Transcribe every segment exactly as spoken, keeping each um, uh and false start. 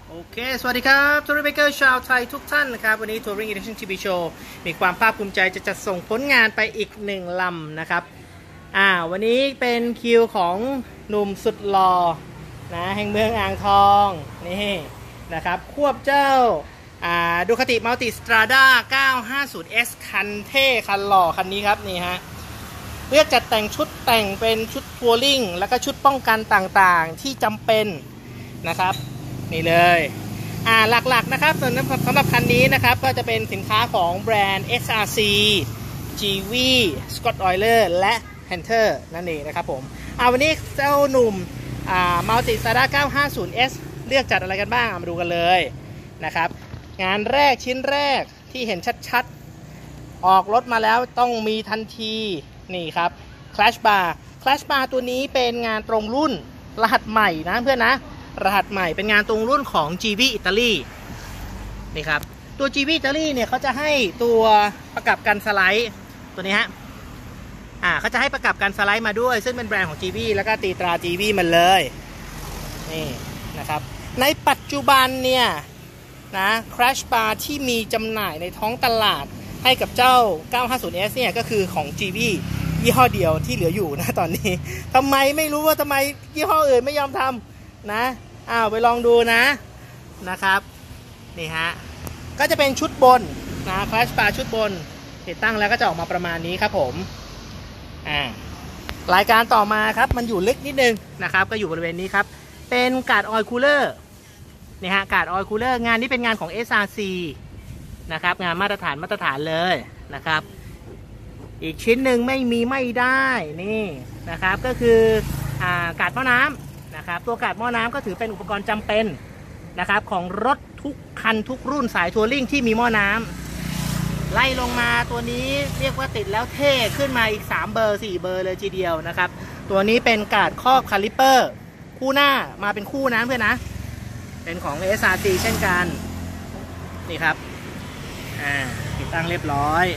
โอเคสวัสดีครับทัวริงเบเกอร์ชาวไทยทุกท่านนะครับวันนี้ทัวริง Edition ที วี Show มีความภาคภูมิใจจะจัดส่งผลงานไปอีกหนึ่งลำนะครับอ่าวันนี้เป็นคิวของหนุ่มสุดหล่อนะแห่งเมืองอ่างทองนี่นะครับควบเจ้าอ่าดูคติมัลติสตราด้า เก้าห้าศูนย์ เอส คันเท่คันหล่อคันนี้ครับนี่ฮะเลือกจัดแต่งชุดแต่งเป็นชุดทัวริงแล้วก็ชุดป้องกันต่างๆที่จำเป็นนะครับนี่เลยอ่าหลักๆนะครับสำหรับสำหรับคันนี้นะครับก็จะเป็นสินค้าของแบรนด์ เอ็กซ์ อาร์ ซี จี วี Scott Oiler และ Panther นั่นเองนะครับผมอ่าวันนี้เจ้าหนุ่มอ่า Multi Strada เก้าห้าศูนย์ เอส เลือกจัดอะไรกันบ้างมาดูกันเลยนะครับงานแรกชิ้นแรกที่เห็นชัดๆออกรถมาแล้วต้องมีทันทีนี่ครับ Clash Bar Clash Bar ตัวนี้เป็นงานตรงรุ่นรหัสใหม่นะเพื่อนนะรหัสใหม่เป็นงานตรงรุ่นของ จี วี อิตาลีนี่ครับตัว จี วี อิตาลีเนี่ยเขาจะให้ตัวประกับกันสไลด์ตัวนี้ฮะอ่าเขาจะให้ประกับกันสไลด์มาด้วยซึ่งเป็นแบรนด์ของ จี วี แล้วก็ตีตรา จี วี มันเลยนี่นะครับในปัจจุบันเนี่ยนะ Crash Bar ที่มีจำหน่ายในท้องตลาดให้กับเจ้า เก้าห้าศูนย์ เอส เนี่ยก็คือของ จี วี ยี่ห้อเดียวที่เหลืออยู่นะตอนนี้ทำไมไม่รู้ว่าทำไมยี่ห้ออื่นไม่ยอมทำนะอ้าวไปลองดูนะนะครับนี่ฮะก็จะเป็นชุดบนนะ Clash Bar ชุดบนติดตั้งแล้วก็จะออกมาประมาณนี้ครับผมอ่ารายการต่อมาครับมันอยู่ลึกนิดนึงนะครับก็อยู่บริเวณนี้ครับเป็นการ์ดออยล์คูลเลอร์นี่ฮะการ์ดออยล์คูลเลอร์งานนี้เป็นงานของ เอส อาร์ ซี นะครับงานมาตรฐานมาตรฐานเลยนะครับอีกชิ้นหนึ่งไม่มีไม่ได้นี่นะครับก็คืออ่าการ์ดหม้อน้ำนะครับตัวการ์ดหม้อน้ำก็ถือเป็นอุปกรณ์จำเป็นนะครับของรถทุกคันทุกรุ่นสายทัวริงที่มีหม้อน้ำไล่ลงมาตัวนี้เรียกว่าติดแล้วเท่ขึ้นมาอีกสามเบอร์สี่เบอร์เลยทีเดียวนะครับตัวนี้เป็นการ์ดครอบคาลิปเปอร์คู่หน้ามาเป็นคู่นะเพื่อนนะเป็นของ เอส อาร์ ซี เช่นกันนี่ครับอ่าติดตั้งเรียบร้อย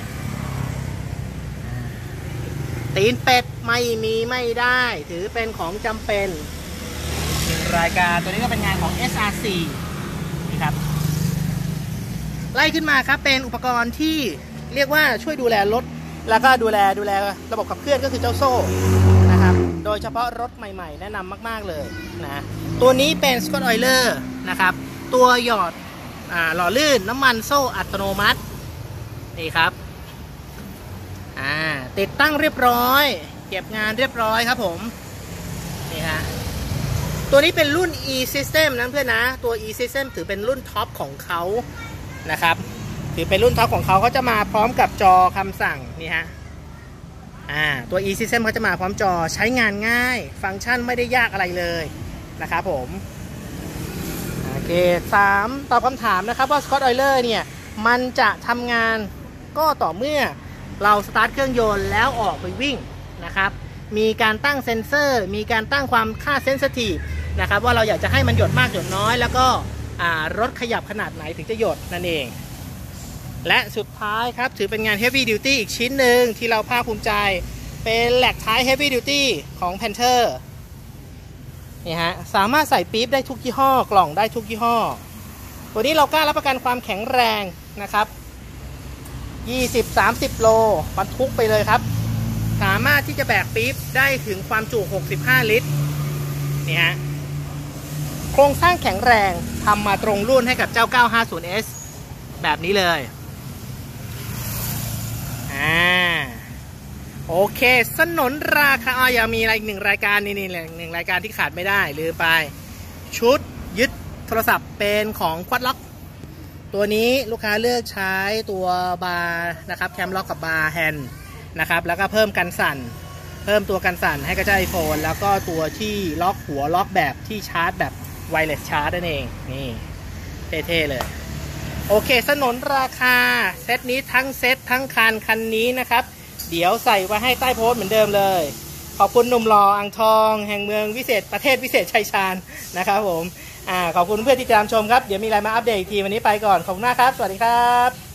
ตีนเป็ดไม่มีไม่ได้ถือเป็นของจำเป็นรายการตัวนี้ก็เป็นงานของ เอส อาร์ ซี นี่ครับไล่ขึ้นมาครับเป็นอุปกรณ์ที่เรียกว่าช่วยดูแลรถแล้วก็ดูแลดูแลระบบขับเคลื่อนก็คือเจ้าโซ่นะครับโดยเฉพาะรถใหม่ๆแนะนำมากๆเลยนะตัวนี้เป็น Scott Oiler นะครับตัวหยอดอ่าหล่อลื่นน้ำมันโซ่อัตโนมัตินี่ครับอ่าติดตั้งเรียบร้อยเก็บงานเรียบร้อยครับผมนี่ฮะตัวนี้เป็นรุ่น E-System นะเพื่อนนะตัว E-System ถือเป็นรุ่นท็อปของเขานะครับถือเป็นรุ่นท็อปของเขาเขาจะมาพร้อมกับจอคำสั่งนี่ฮะอ่าตัว E-System เขาจะมาพร้อมจอใช้งานง่ายฟังก์ชันไม่ได้ยากอะไรเลยนะครับผมโอเคสามตอบคำถามนะครับว่า Scott Oiler เนี่ยมันจะทำงานก็ต่อเมื่อเราสตาร์ทเครื่องยนต์แล้วออกไปวิ่งนะครับมีการตั้งเซ็นเซอร์มีการตั้งความค่าเซนซิทีฟนะครับว่าเราอยากจะให้มันหยดมากหยดน้อยแล้วก็รถขยับขนาดไหนถึงจะหยดนั่นเองและสุดท้ายครับถือเป็นงาน Heavy Duty อีกชิ้นหนึ่งที่เราภาคภูมิใจเป็นแหลกท้าย Heavy Duty ของ Panther นี่ฮะสามารถใส่ปี๊บได้ทุกยี่ห้อกล่องได้ทุกยี่ห้อตัวนี้เรากล้ารับประกันความแข็งแรงนะครับยี่สิบ สามสิบ โลบรรทุกไปเลยครับสามารถที่จะแบกปี๊บได้ถึงความจุหกสิบห้าลิตรนี่ฮะโครงสร้างแข็งแรงทำมาตรงรุ่นให้กับเจ้า เก้าห้าศูนย์ เอส แบบนี้เลยอ่าโอเคสนนราคาอ๋อยังมีอะไรอีกหนึ่งรายการนี่นี่หนึ่งรายการที่ขาดไม่ได้ลืมไปชุดยึดโทรศัพท์เป็นของควอดล็อกตัวนี้ลูกค้าเลือกใช้ตัวบาร์นะครับแคมล็อกกับบาร์แฮนด์นะครับแล้วก็เพิ่มกันสั่นเพิ่มตัวกันสั่นให้กับเจ้า iPhone แล้วก็ตัวที่ล็อกหัวล็อกแบบที่ชาร์จแบบไวเลสชาร์จนั่นเองนี่เท่ๆเลยโอเคสนนราคาเซตนี้ทั้งเซตทั้งคันคันนี้นะครับเดี๋ยวใส่ไว้ให้ใต้โพสต์เหมือนเดิมเลยขอบคุณหนุ่มหล่ออ่างทองแห่งเมืองวิเศษประเทศวิเศษชัยชาญนะครับผมอ่าขอบคุณเพื่อนที่ติดตามชมครับเดี๋ยวมีอะไรมาอัปเดตอีกทีวันนี้ไปก่อนขอบคุณมากครับสวัสดีครับ